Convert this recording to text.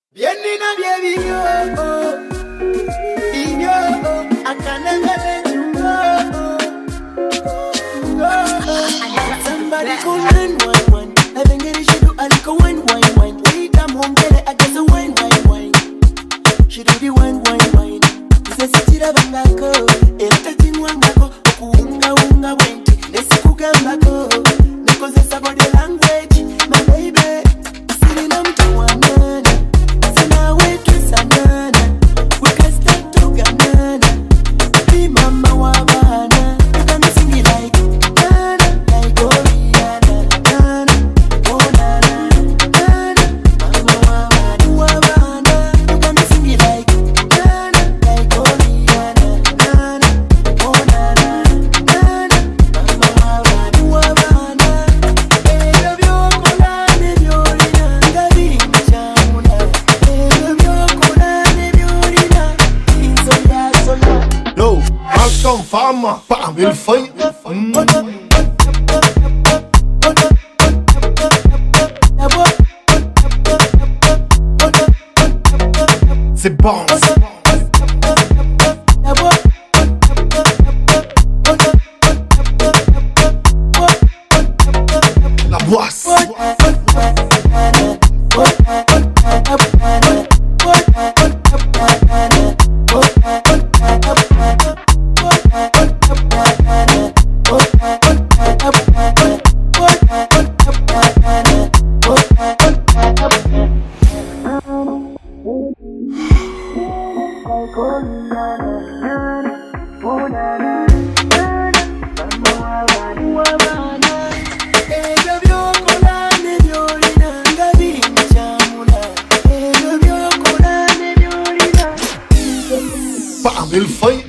Bienina baby yo, inyo, akana ngale jungo. Somebody call 911. I think it should do a little wine. Wait, I'm home, get it, I guess a wine. She do the wine. Say sitira bangako, touching wangako, unga wenti, nesikuga mbako, because it's about the language, my baby. Sitting on to one. Fama, pam, ele foi. C'est bon. La boisse. Bam, ele foi.